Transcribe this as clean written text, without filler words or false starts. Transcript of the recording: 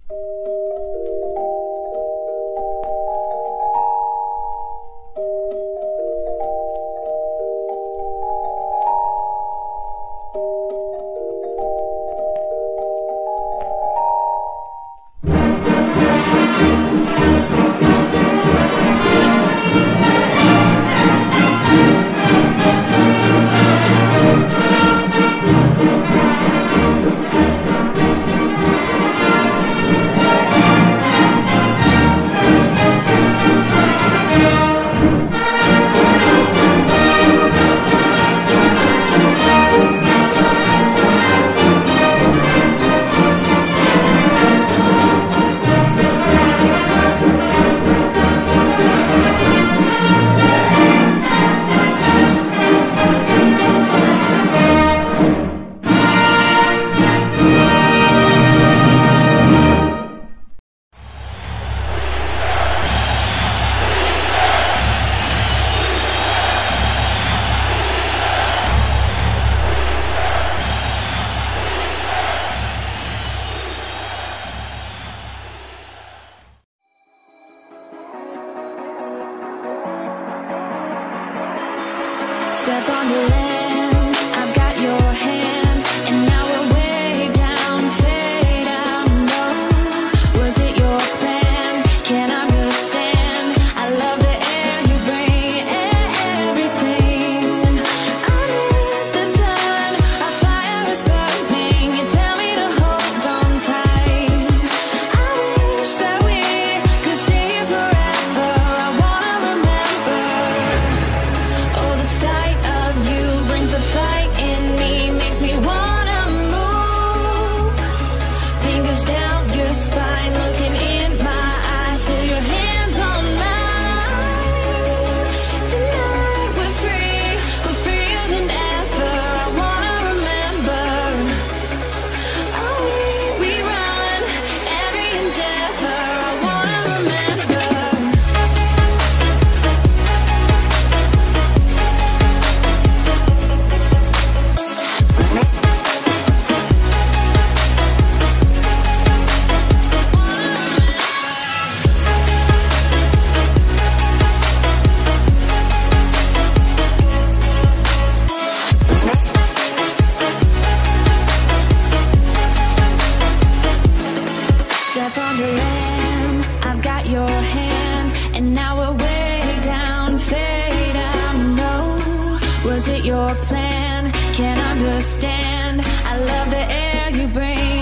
Step on the land, I've got your hand, and now we're way down, fade out low. Was it your plan? Can't understand. I love the air you bring, everything. Under the sun, our fire is burning. You tell me to hold on tight. I wish that we could stay here forever. I wanna remember. Oh, the sight of you brings the fight in me, makes me wanna move. Fingers down your spine, looking in my eyes, feel your hands on mine. Tonight we're freer than ever. I wanna remember. Oh, we run every endeavor. I wanna remember. Step on the land, I've got your hand, and now we're way down, fade out. No, was it your plan? Can't understand. I love the air you bring.